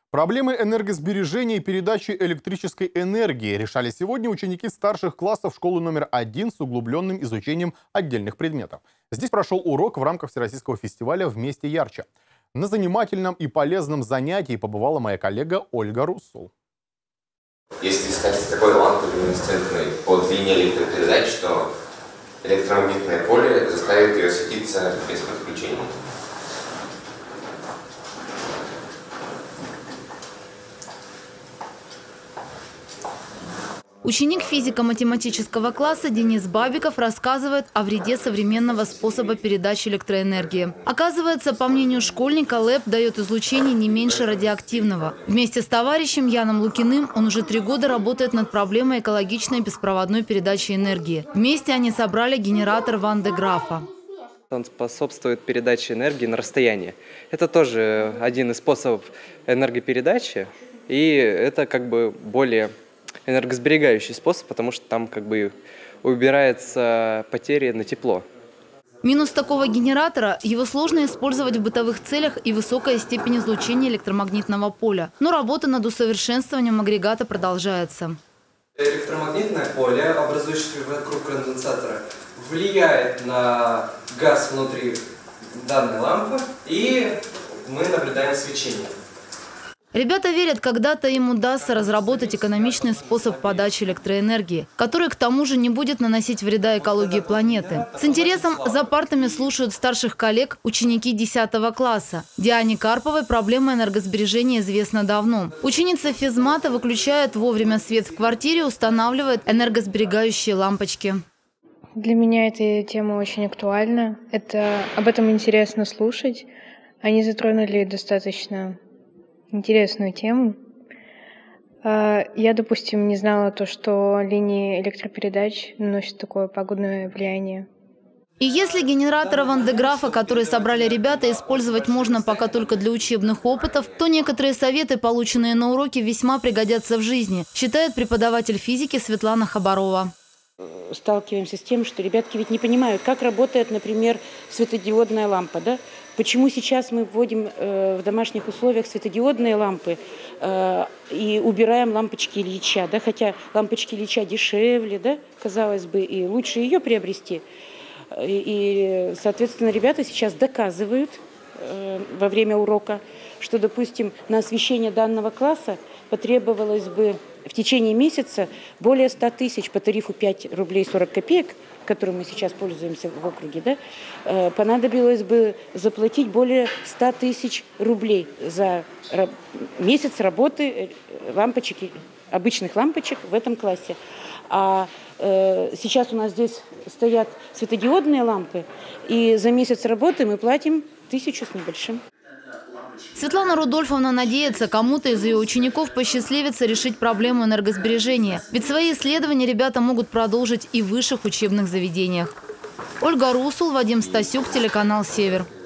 Проблемы энергосбережения и передачи электрической энергии решали сегодня ученики старших классов школы номер 1 с углубленным изучением отдельных предметов. Здесь прошел урок в рамках Всероссийского фестиваля «Вместе ярче». На занимательном и полезном занятии побывала моя коллега Ольга Руссул. Если искать с такой лампы люминесцентной по длине электропередач, то электромагнитное поле заставит ее светиться без подключения. Ученик физико-математического класса Денис Бабиков рассказывает о вреде современного способа передачи электроэнергии. Оказывается, по мнению школьника, ЛЭП дает излучение не меньше радиоактивного. Вместе с товарищем Яном Лукиным он уже 3 года работает над проблемой экологичной беспроводной передачи энергии. Вместе они собрали генератор Ван де Графа. Он способствует передаче энергии на расстояние. Это тоже один из способов энергопередачи, и это как бы более энергосберегающий способ, потому что там как бы убирается потери на тепло. Минус такого генератора – его сложно использовать в бытовых целях и высокая степень излучения электромагнитного поля. Но работа над усовершенствованием агрегата продолжается. Электромагнитное поле, образующееся вокруг конденсатора, влияет на газ внутри данной лампы, и мы наблюдаем свечение. Ребята верят, когда-то им удастся разработать экономичный способ подачи электроэнергии, который к тому же не будет наносить вреда экологии планеты. С интересом за партами слушают старших коллег ученики 10 класса. Диане Карповой проблема энергосбережения известна давно. Ученица физмата выключает вовремя свет в квартире, устанавливает энергосберегающие лампочки. Для меня эта тема очень актуальна. Об этом интересно слушать. Они затронули достаточно интересную тему. Я, допустим, не знала то, что линии электропередач наносят такое пагубное влияние. И если генератор Ван де Графа, который собрали ребята, использовать можно пока только для учебных опытов, то некоторые советы, полученные на уроке, весьма пригодятся в жизни, считает преподаватель физики Светлана Хабарова. Сталкиваемся с тем, что ребятки ведь не понимают, как работает, например, светодиодная лампа, да? Почему сейчас мы вводим в домашних условиях светодиодные лампы и убираем лампочки Ильича, да? Хотя лампочки Ильича дешевле, да? Казалось бы, и лучше ее приобрести. И, соответственно, ребята сейчас доказывают во время урока, что, допустим, на освещение данного класса потребовалось бы в течение месяца более 100 тысяч по тарифу 5 рублей 40 копеек, которым мы сейчас пользуемся в округе, да, понадобилось бы заплатить более 100 тысяч рублей за месяц работы лампочек, обычных лампочек в этом классе. А сейчас у нас здесь стоят светодиодные лампы, и за месяц работы мы платим 1000 с небольшим. Светлана Рудольфовна надеется, кому-то из ее учеников посчастливится решить проблему энергосбережения. Ведь свои исследования ребята могут продолжить и в высших учебных заведениях. Ольга Руссул, Вадим Стасюк, телеканал «Север».